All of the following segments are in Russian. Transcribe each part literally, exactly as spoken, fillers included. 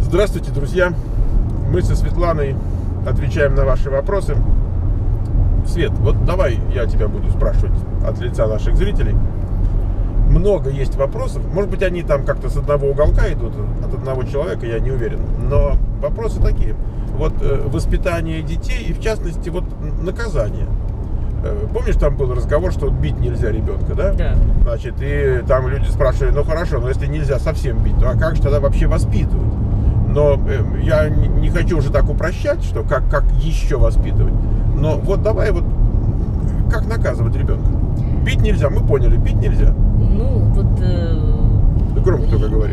Здравствуйте, друзья! Мы со Светланой отвечаем на ваши вопросы. Свет, вот давай я тебя буду спрашивать от лица наших зрителей. Много есть вопросов. Может быть, они там как-то с одного уголка идут, от одного человека, я не уверен. Но вопросы такие. Вот э, воспитание детей и, в частности, вот наказание. Э, помнишь, там был разговор, что бить нельзя ребенка, да? Да. Значит, и там люди спрашивали, ну хорошо, но если нельзя совсем бить, то а как же тогда вообще воспитывать? Но э, я не, не хочу уже так упрощать, что как, как еще воспитывать. Но вот давай вот, как наказывать ребенка? Бить нельзя, мы поняли, бить нельзя. Ну, вот... Э, Громко только говори.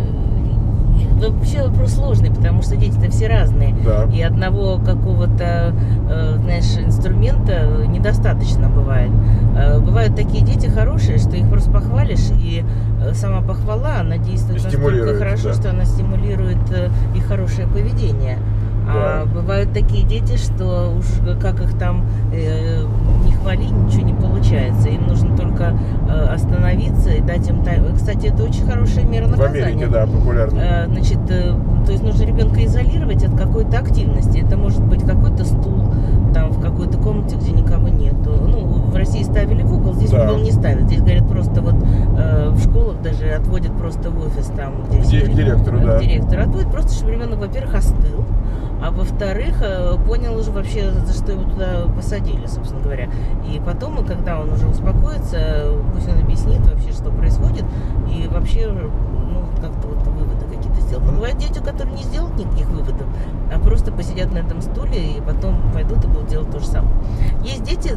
Вообще вопрос сложный, потому что дети-то все разные. Да. И одного какого-то, э, знаешь, инструмента недостаточно бывает. Э, бывают такие дети хорошие, что их просто похвалишь, и э, сама похвала, она действует настолько хорошо, да. что она стимулирует э, их хорошее поведение. А Да. бывают такие дети, что уж как их там э, не хвали, ничего не получается. Им нужно только э, остановиться и дать им тайм. Кстати, это очень хорошая мера наказания. В Америке, да, популярно. Э, значит, э, то есть нужно ребенка изолировать от какой-то активности. Это может быть какой-то стул там в какой-то комнате, где никого нету. Ну, в России ставили в угол, здесь Да. в угол не ставят. Здесь говорят просто вот э, в школах даже отводят просто в офис там, где Где, к директору, да. К директору отводят просто, чтобы ребенок, во-первых, остыл. А во-вторых, понял уже вообще, за что его туда посадили, собственно говоря. И потом, когда он уже успокоится, пусть он объяснит вообще, что происходит, и вообще, ну, как-то вот выводы какие-то сделать. Но бывают дети, которые не сделают никаких выводов, а просто посидят на этом стуле и потом пойдут и будут делать то же самое. Есть дети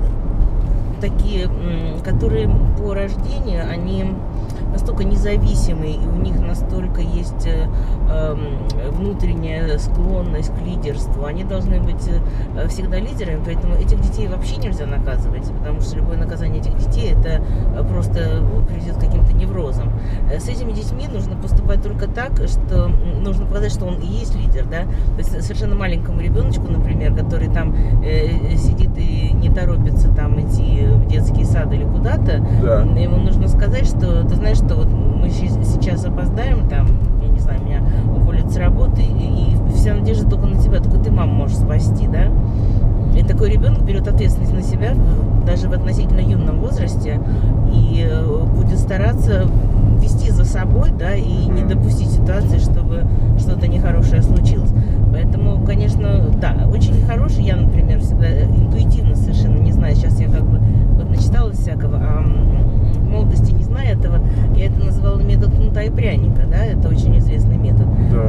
такие, которые по рождению, они настолько независимые, и у них настолько есть э, э, внутренняя склонность к лидерству. Они должны быть э, всегда лидерами, поэтому этих детей вообще нельзя наказывать, потому что любое наказание этих детей это просто приведет к каким-то неврозам. С этими детьми нужно поступать только так, что нужно показать, что он и есть лидер, да. То есть совершенно маленькому ребеночку, например, который там э, сидит и не торопится там идти в детский сад или куда-то, Да. ему нужно сказать, что ты знаешь, что вот мы сейчас опоздаем, там, я не знаю, меня уволят с работы, и, и вся надежда только на тебя, только ты маму можешь спасти, да? И такой ребенок берет ответственность на себя даже в относительно юном возрасте и будет стараться вести за собой, да, и не допустить ситуации, чтобы что-то нехорошее случилось. Поэтому, конечно, да, очень хороший. Я, например, всегда интуитивно совершенно не знаю, сейчас я как бы вот начиталась всякого, а в молодости не зная этого, я это называла метод кнута и пряника, да, это очень известный метод.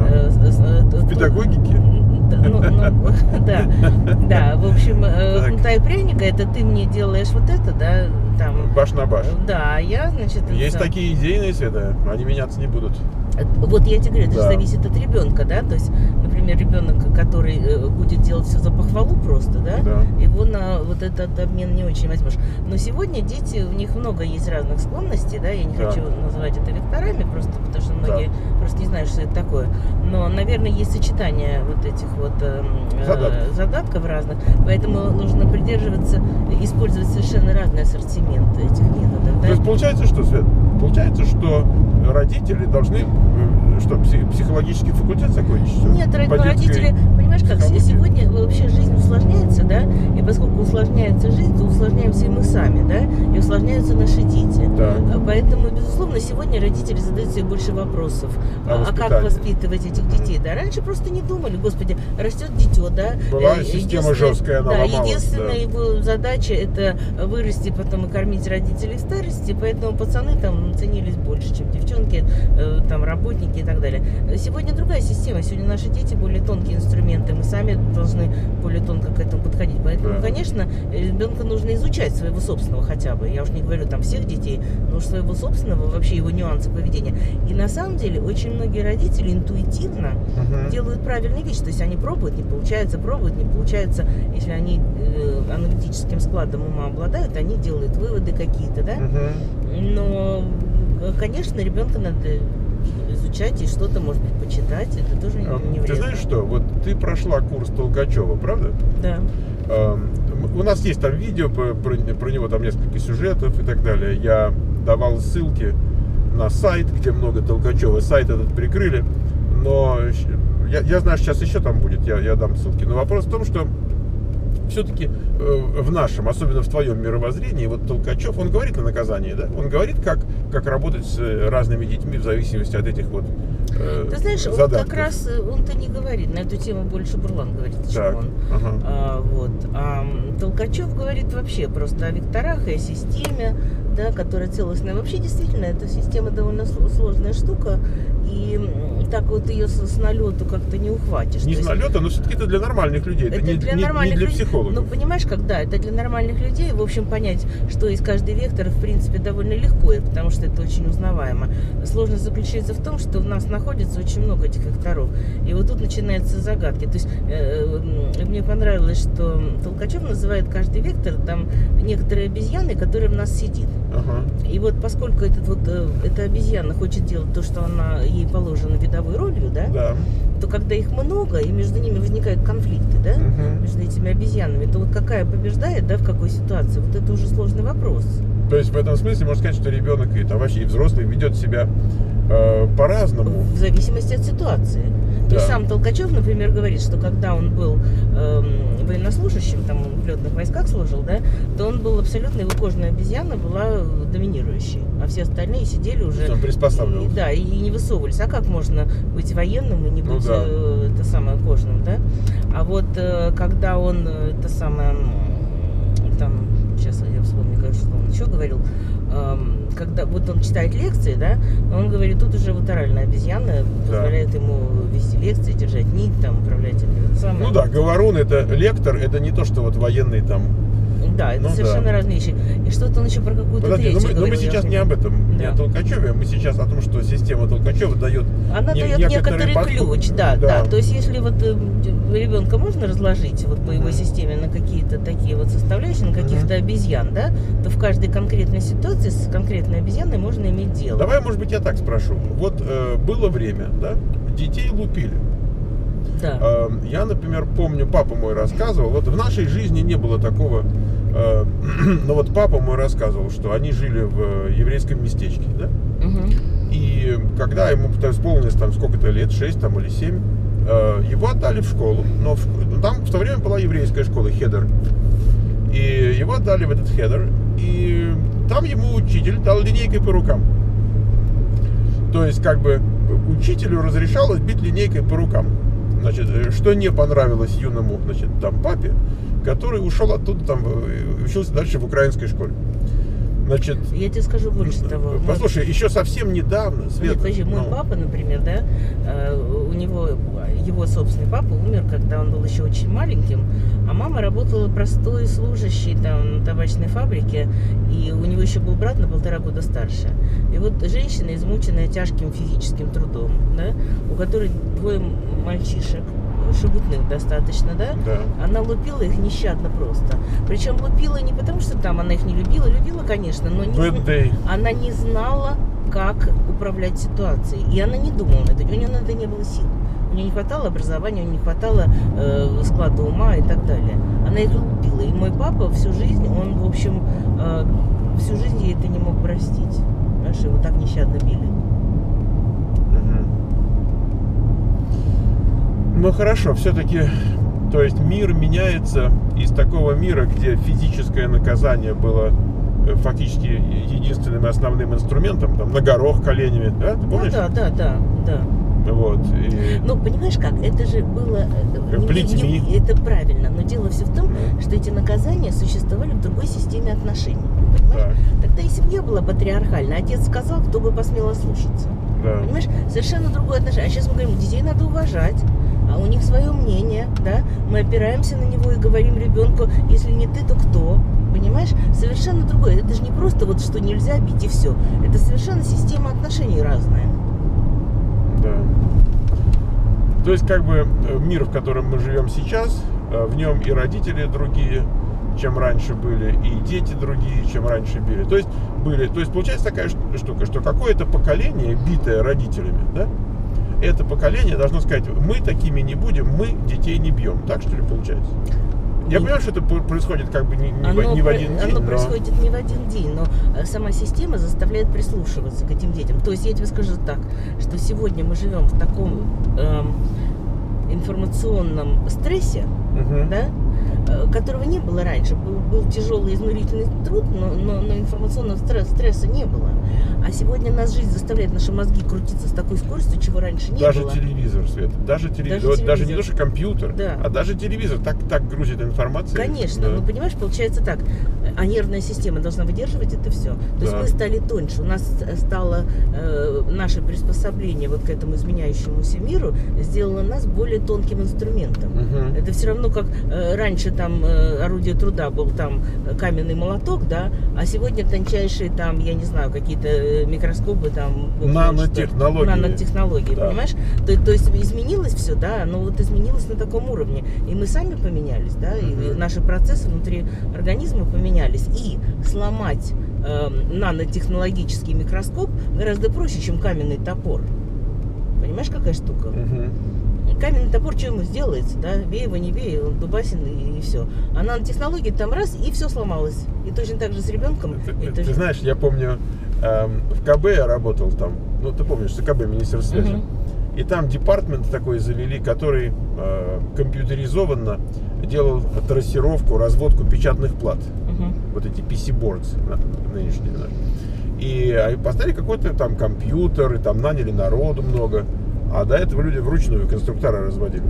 Да. В педагогике? Ну, ну, да, да, в общем, кнута и пряника, это ты мне делаешь вот это, да, там. Баш на баш. Да, я, значит... Есть это... такие идейные, Света, они меняться не будут. Вот я тебе говорю, это да. же зависит от ребенка, да, то есть, например, ребенок, который будет делать все за похвалу просто, да, да. его на вот этот обмен не очень возьмешь. Но сегодня дети, у них много есть разных склонностей, да, я не да. хочу называть это векторами, просто потому что многие да. просто не знают, что это такое. Но, наверное, есть сочетание вот этих вот э, задатков. задатков разных, поэтому нужно придерживаться, использовать совершенно разный ассортимент этих методов. Да? То есть получается, что, Свет, получается, что родители должны что, психологический факультет закончить? Нет, родители, понимаешь, как сегодня вообще жизнь усложняется, да, и поскольку усложняется жизнь, то усложняемся и мы сами, да, и усложняются наши дети. Да. Поэтому, безусловно, сегодня родители задают себе больше вопросов. А, а как воспитывать этих детей, да? Раньше просто не думали, господи, растет дитё, да. Была система жесткая, она да, ломалась. Единственная Да. его задача это вырасти, потом и кормить родителей в старости, поэтому пацаны там ценились больше, чем девчонки, там работники и так далее. Сегодня другая система, сегодня наши дети более тонкие инструменты, мы сами должны более тонко к этому подходить. Поэтому, да. конечно, ребенка нужно изучать своего собственного хотя бы. Я уж не говорю там всех детей, но уж своего собственного, вообще его нюансы поведения. И на самом деле очень многие родители интуитивно uh-huh. делают правильные вещи. То есть они пробуют, не получается, пробуют, не получается. Если они э, аналитическим складом ума обладают, они делают выводы какие-то, да? Uh-huh. Но, конечно, ребенка надо изучать и что-то, может быть, почитать, это тоже не, не вредно. Ты знаешь что, вот ты прошла курс Толкачева, правда? Да. Э, у нас есть там видео про, про, про него, там несколько сюжетов и так далее. Я давал ссылки на сайт, где много Толкачева. Сайт этот прикрыли, но я, я знаю, сейчас еще там будет, я, я дам ссылки. Но вопрос в том, что все-таки э, в нашем, особенно в твоем мировоззрении, вот Толкачев, он говорит о наказании, да? Он говорит, как, как работать с разными детьми в зависимости от этих вот э, Ты знаешь, задатков. он как раз, он-то не говорит, на эту тему больше Бурлан говорит, чем Так, он. ага. А, вот. А Толкачев говорит вообще просто о векторах и о системе, да, которая целостная. Вообще, действительно, эта система довольно сложная штука, и так вот ее с, с налету как-то не ухватишь. Не с налета, но все-таки это для нормальных людей, это, это не для, не, нормальных не для людей. психологов. Ну, понимаешь, когда это для нормальных людей, в общем, понять, что из каждый вектор, в принципе, довольно легко, потому что это очень узнаваемо. Сложность заключается в том, что у нас находится очень много этих векторов. И вот тут начинаются загадки. То есть э, мне понравилось, что Толкачев называет каждый вектор там некоторые обезьяны, которые в нас сидит. Ага. И вот поскольку этот, вот, эта обезьяна хочет делать то, что она ей положено видовой ролью, да, Да. то когда их много, и между ними возникают конфликты, да, Угу. между этими обезьянами, то вот какая побеждает, да, в какой ситуации, вот это уже сложный вопрос. То есть в этом смысле можно сказать, что ребенок и там вообще и взрослый ведет себя э, по-разному. В зависимости от ситуации. Да. То есть сам Толкачев, например, говорит, что когда он был эм, военнослужащим, там он в летных войсках служил, да, то он был абсолютно, его кожная обезьяна была доминирующей, а все остальные сидели уже... Он приспосабливался. И, да, и, и не высовывались. А как можно быть военным и не Ну быть да. э, это самое кожным, да? А вот э, когда он э, это самое, там, сейчас я вспомню, конечно, что он еще говорил, эм, когда вот он читает лекции, да, он говорит, тут уже вот оральная обезьяна позволяет ему вести лекции, держать нить, там, управлять это самое. Ну да, говорун это лектор, это не то, что вот военный там. Да, это Ну совершенно да. разные вещи. И что-то он еще про какую-то Подожди, третью но мы, но мы говорил, я сейчас уже не об этом, не Да. о Толкачеве, мы сейчас о том, что система Толкачева дает Она не- дает некоторый некоторый подход. ключ, да, Да. да, То есть если вот э, ребенка можно разложить вот по его Мгм. системе на какие-то такие вот составляющие, на каких-то обезьян, да, то в каждой конкретной ситуации с конкретной обезьяной можно иметь дело. Давай, может быть, я так спрошу. Вот э, было время, да, детей лупили. Да. Э, я, например, помню, папа мой рассказывал, вот в нашей жизни не было такого, э, но вот папа мой рассказывал, что они жили в еврейском местечке, да, Мгм. и когда ему исполнилось там сколько-то лет, шесть там или семь, э, его отдали в школу, но в- там в то время была еврейская школа, хедер, и его отдали в этот хедер, и там ему учитель дал линейкой по рукам. То есть, как бы, учителю разрешалось бить линейкой по рукам. Значит, э, что не понравилось юному, значит, там, папе, который ушел оттуда, там, э, учился дальше в украинской школе. Значит, Я тебе скажу больше того. Мой- послушай, еще совсем недавно, Света, Нет, подожди, мой ну, папа, например, да, э, у него, его собственный папа умер, когда он был еще очень маленьким, а мама работала простой служащей там на табачной фабрике, и у него еще был брат на полтора года старше. И вот женщина, измученная тяжким физическим трудом, да, у которой двое мальчишек, шебутных достаточно, да, да. она лупила их нещадно просто. Причем лупила не потому, что там она их не любила, любила, конечно, но не, Bad day. она не знала, как управлять ситуацией. И она не думала на это. У нее на это не было сил. У нее не хватало образования, у нее не хватало э, склада ума и так далее. Она их лупила. И мой папа всю жизнь, он, в общем, э, всю жизнь ей это не мог простить. Знаешь, его так нещадно били. Ну хорошо, все-таки, то есть мир меняется из такого мира, где физическое наказание было э, фактически единственным и основным инструментом, там, на горох коленями, да, ты помнишь? Ну да, да, да, да. Вот. И... Ну, понимаешь как, это же было... э, не- Плетьми. не- это правильно, но дело все в том, Ну. что эти наказания существовали в другой системе отношений. Понимаешь? Так, Тогда и семья была патриархальна. Отец сказал, кто бы посмел ослушаться. да. Понимаешь? Совершенно другое отношение. А сейчас мы говорим, детей надо уважать, а у них свое мнение, да? Мы опираемся на него и говорим ребенку, если не ты, то кто? Понимаешь? Совершенно другое. Это же не просто вот, что нельзя бить и все. Это совершенно система отношений разная. Да. То есть, как бы, э, мир, в котором мы живем сейчас, э, в нем и родители другие, чем раньше были, и дети другие, чем раньше были. То есть, были. То есть, получается такая ш- штука, что какое-то поколение, битое родителями, да, это поколение должно сказать, мы такими не будем, мы детей не бьем. Так, что ли, получается? Я Нет. понимаю, что это п- происходит как бы не, не, Оно, в, не в про- один день, оно но... происходит не в один день, но э, сама система заставляет прислушиваться к этим детям. То есть я тебе скажу так, что сегодня мы живем в таком эм, информационном стрессе, Мгм. да, э, которого не было раньше. Был, был тяжелый изнурительный труд, но, но, но информационного стресса, стресса не было. А сегодня нас жизнь заставляет наши мозги крутиться с такой скоростью, чего раньше не Даже было. телевизор, Свет, даже телевизор, Даже вот даже не телевизор. то, что компьютер, Да. а даже телевизор так, так грузит информацию. Конечно, Да. ну понимаешь, получается так, а нервная система должна выдерживать это все. То есть Да. мы стали тоньше, у нас стало э, наше приспособление вот к этому изменяющемуся миру сделало нас более тонким инструментом. Мгм. Это все равно как э, раньше там э, орудие труда был там э, каменный молоток, да, а сегодня тончайшие там, я не знаю, какие-то э, микроскопы там. бог знает что. Нанотехнологии. Нанотехнологии, Да. понимаешь? То, то есть изменилось все, да, но вот изменилось на таком уровне. И мы сами поменялись, да, и Мгм. наши процессы внутри организма поменялись. И сломать э, нанотехнологический микроскоп гораздо проще, чем каменный топор. Понимаешь, какая штука? Мгм. Каменный топор, что ему сделается, да? Бей его, не бей, он дубасин и, и все. А нанотехнологии там раз, и все сломалось. И точно так же с ребенком. Ты, и ты точно- знаешь, я помню, эм, в КБ я работал там, ну ты помнишь, КБ, Министерство связи. Мгм. И там департамент такой завели, который э, компьютеризованно делал трассировку, разводку печатных плат. Мгм. Вот эти пи си-boards на- нынешние. Да. И а, поставили какой-то там компьютер, и там наняли народу много. А до этого люди вручную конструктора разводили.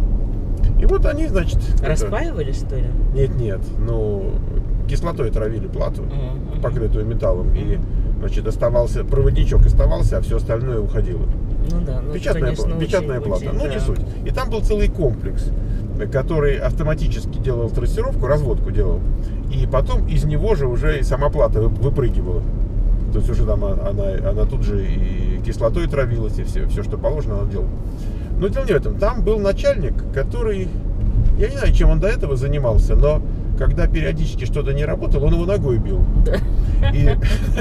И вот они, значит... это- Распаивали, что ли? Нет, нет, ну, кислотой травили плату, Мгм. покрытую металлом. И, значит, оставался, проводничок оставался, а все остальное уходило. Ну да, ну Печатная, конечно, пла- печатная очень, плата, очень, ну да. не суть. И там был целый комплекс, который автоматически делал трассировку, разводку делал. И потом из него же уже и сама плата вы- выпрыгивала. То есть уже там она, она тут же и кислотой травилась, и все, все, что положено, она делала. Но дело не в этом. Там был начальник, который, я не знаю, чем он до этого занимался, но когда периодически что-то не работало, он его ногой бил. Да. И-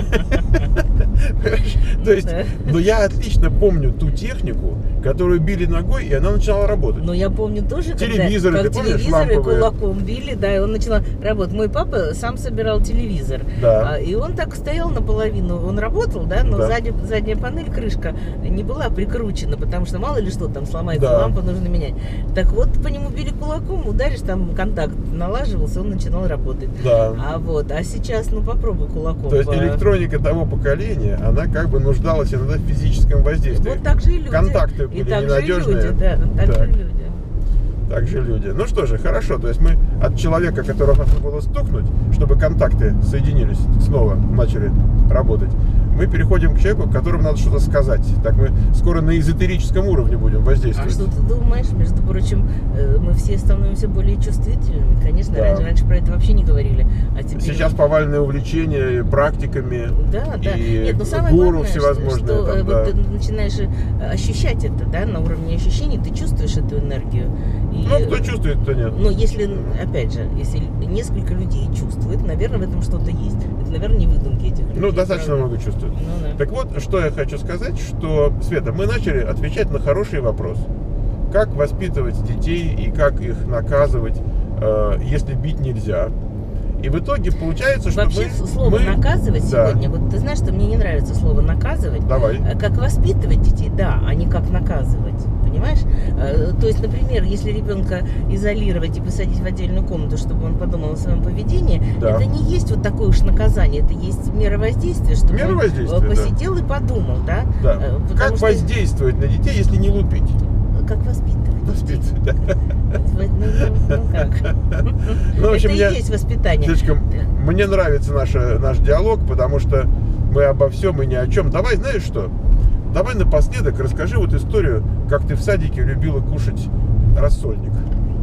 То есть, Да. но я отлично помню ту технику, которую били ногой, и она начала работать. Но я помню тоже, когда- Телевизоры, как ты помнишь, телевизоры ламповые? кулаком били, да, и он начал работать. Мой папа сам собирал телевизор. Да. А, И он так стоял наполовину, он работал, да, но Да. сзади, задняя панель, крышка не была прикручена, потому что мало ли что там сломается, Да. лампу нужно менять. Так вот, по нему били кулаком, ударишь, там контакт налаживался, он начинал работать. Да. А вот, а сейчас, ну попробуй кулаком. То есть по- электроника того поколения, она как бы нуждалась иногда в физическом воздействии. Вот так же и люди. Контакты и были так ненадежные. же и люди, да, так, Так. же и люди. Так же люди. Ну что же, хорошо. То есть мы от человека, которого нужно было стукнуть, чтобы контакты соединились, снова начали работать, мы переходим к человеку, которому надо что-то сказать. Так мы скоро на эзотерическом уровне будем А воздействовать. что ты думаешь? Между прочим, э, мы все становимся более чувствительными. Конечно, Да. раньше, раньше про это вообще не говорили. А теперь... Сейчас повальное увлечение практиками. Да, да. и Нет, но самое гуру главное, всевозможные что, там, э, да. вот ты начинаешь э, ощущать это, да, на уровне ощущений, ты чувствуешь эту энергию. И, Ну, кто чувствует, кто нет. ну, если, опять же, если несколько людей чувствуют, наверное, в этом что-то есть. Это, наверное, не выдумки этих людей. Ну, достаточно правда? много чувствуют. Ну, да. Так вот, что я хочу сказать, что, Света, мы начали отвечать на хороший вопрос. Как воспитывать детей и как их наказывать, э, если бить нельзя. И в итоге получается, что Вообще, мы... слово мы- наказывать Да. сегодня, вот ты знаешь, что мне не нравится слово наказывать. Давай. Э, Как воспитывать детей, да, а не как наказывать. Понимаешь? Э, То есть, например, если ребенка изолировать и посадить в отдельную комнату, чтобы он подумал о своем поведении, Да. это не есть вот такое уж наказание, это есть мера воздействия, чтобы Мера он э, воздействия, да. посидел и подумал, да? Да. Э, потому Как что- воздействовать на детей, если не лупить? Как воспитывать? Воспитывать, да. Ну, ну, ну как? Ну, в общем, Это и я- есть воспитание. Слишком мне нравится наша, наш диалог, потому что мы обо всем и ни о чем. Давай, знаешь что? Давай напоследок расскажи вот историю, как ты в садике любила кушать рассольник.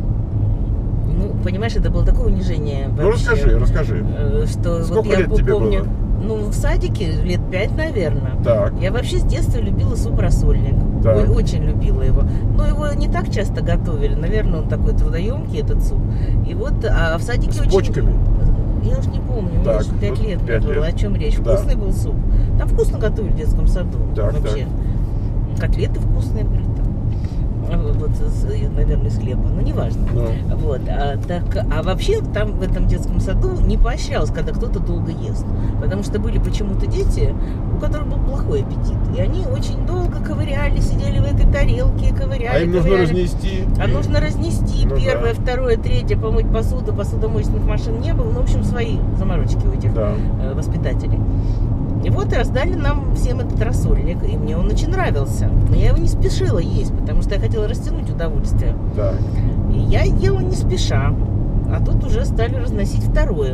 Ну, понимаешь, это было такое унижение. Ну вообще. расскажи, расскажи. Э, Что Сколько вот я лет тебе помню, было? ну, в садике лет пять, наверное. Так. Я вообще с детства любила суп-рассольник. Так. Ой, очень любила его. Но его не так часто готовили. Наверное, он такой трудоемкий, этот суп. И вот, а в садике С очень... почками? Я уж не помню, Так, Миш, пять вот лет мне пять было. лет. О чем речь? Да. Вкусный был суп. Там вкусно готовили в детском саду. Так, вообще. Котлеты вкусные были там. Вот, с- наверное, из хлеба. Но неважно. Ну. Вот, а, так, а вообще там в этом детском саду не поощрялось, когда кто-то долго ест. Потому что были почему-то дети, у которых был плохой неплохой аппетит. И они очень долго ковыряли, сидели в этой тарелке, ковыряли, А им нужно ковыряли. разнести. А и- нужно разнести Ну первое, да. второе, третье, помыть посуду, посудомоечных машин не было. Ну, в общем, свои заморочки у этих Да. э, воспитателей. И вот раздали нам всем этот рассольник, и мне он очень нравился. Но я его не спешила есть, потому что я хотела растянуть удовольствие. Да. И я ела не спеша, а тут уже стали разносить второе.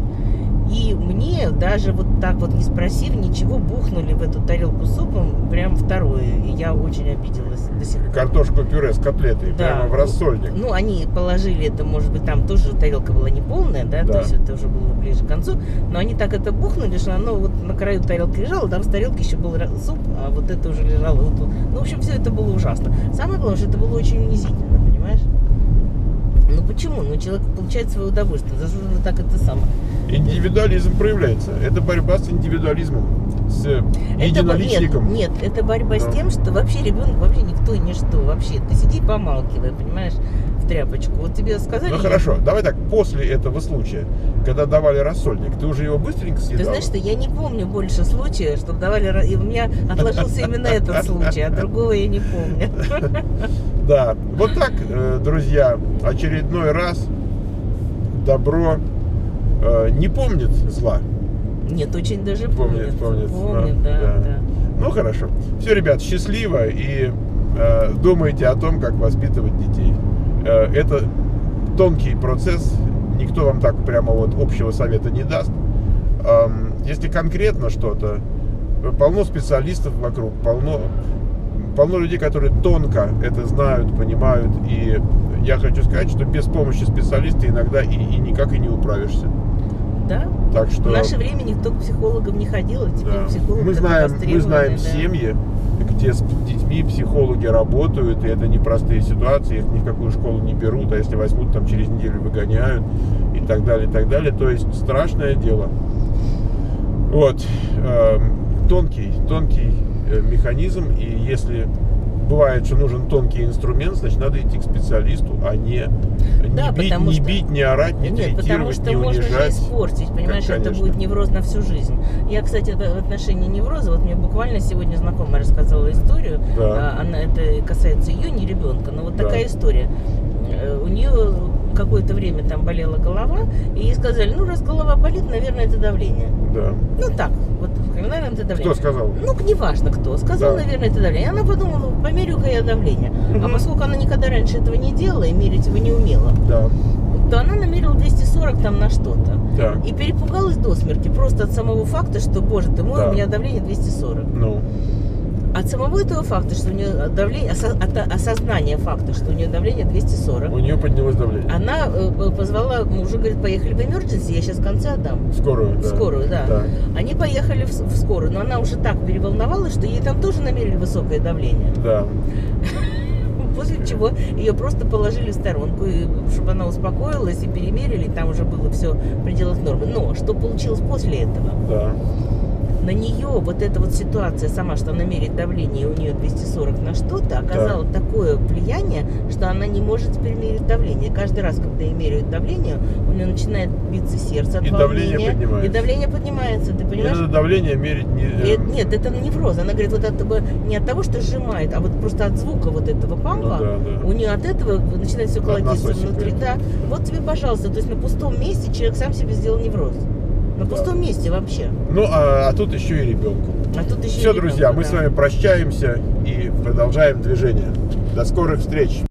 И мне даже вот так вот не спросив ничего, бухнули в эту тарелку супом прям второе. И я очень обиделась до сих пор. Картошку пюре с котлетой Да. прямо в рассольник. Ну, они положили это, может быть, там тоже тарелка была не полная, да, Да. то есть это уже было ближе к концу, но они так это бухнули, что оно вот на краю тарелки лежало, там с тарелки еще был ра- суп, а вот это уже лежало вот тут. Ну, в общем, все это было ужасно. Самое главное, что это было очень унизительно, понимаешь? Ну, почему? Ну, человек получает свое удовольствие, за что же так это самое? Индивидуализм проявляется. Это борьба с индивидуализмом, с Это бо- единоличником. Нет, нет, это борьба Да. с тем, что вообще ребенок вообще никто и ничто вообще. Ты сиди и помалкивай, понимаешь, в тряпочку. Вот тебе сказали... Ну хорошо, давай так, после этого случая, когда давали рассольник, ты уже его быстренько Ты съедала? знаешь, что я не помню больше случая, чтобы давали... ра- И у меня отложился именно этот случай, а другого я не помню. Да, вот так, э, друзья, очередной раз добро э, не помнит зла. Нет, очень даже Помнит, помнит. помнит. Помнит, Да, да, да. да. Ну хорошо. Все, ребят, счастливо и э, думайте о том, как воспитывать детей. Э, это тонкий процесс, никто вам так прямо вот общего совета не даст. Эм, если конкретно что-то, полно специалистов вокруг, полно, полно людей, которые тонко это знают, понимают. И я хочу сказать, что без помощи специалиста иногда и, и никак и не управишься. Да? Так что... В наше время никто к психологам не ходил, а теперь Да. психологи Мы так знаем, мы востребованы, знаем да. семьи, где с детьми психологи работают, и это непростые ситуации, их ни в какую школу не берут, а если возьмут, там через неделю выгоняют, и так далее, и так далее. То есть страшное дело. Вот. Э, тонкий, тонкий э, механизм, и если бывает, что нужен тонкий инструмент, значит, надо идти к специалисту, а не, Да, не, бить, потому не что- бить, не орать, не Нет, потому третировать, что не можно же унижать. испортить, понимаешь, Как- это конечно. будет невроз на всю жизнь. Я, кстати, в в отношении невроза, вот мне буквально сегодня знакомая рассказала историю, Да. а, она, это касается ее, не ребенка, но вот Да. такая история. Э, У нее какое-то время там болела голова, и ей сказали, ну, раз голова болит, наверное, это давление. Да. Ну, так, вот, наверное, это давление. Кто сказал? Ну, неважно кто. Сказал, Да. наверное, это давление. Она подумала, померю-ка я давление. А Мгм. поскольку она никогда раньше этого не делала и мерить его не умела, Да. то она намерила двести сорок там на что-то. Да. И перепугалась до смерти просто от самого факта, что, боже ты мой, Да. у меня давление двести сорок. Ну. От самого этого факта, что у нее давление, осо- от осознания факта, что у нее давление двести сорок, У нее поднялось давление. она э, позвала мужа, говорит, поехали в emergency, я сейчас в конце отдам. Скорую, В да. скорую, да. Да. Они поехали в, с- в скорую, но она уже так переволновалась, что ей там тоже намерили высокое давление. Да. После чего ее просто положили в сторонку, и, чтобы она успокоилась, и перемерили, и там уже было все в пределах нормы. Но что получилось после этого? Да. На нее вот эта вот ситуация сама, что она меряет давление, и у нее двести сорок на что-то, оказала такое влияние, что она не может теперь мерить давление. Каждый раз, когда ей меряют давление, у нее начинает биться сердце от И волнения. давление поднимается. И давление поднимается, ты Не понимаешь? надо давление мерить не... И- э, Нет, это невроз. Она говорит, вот от того, не от того, что сжимает, а вот просто от звука вот этого пампа, Ну да, да. у нее от этого начинает все колотиться насосика. внутри. Да. Вот тебе, пожалуйста, то есть на пустом месте человек сам себе сделал невроз. На Да. пустом месте вообще. Ну, а, а тут еще и ребенку. А тут еще Все, и друзья, ребенок, мы да. с вами прощаемся и продолжаем движение. До скорых встреч!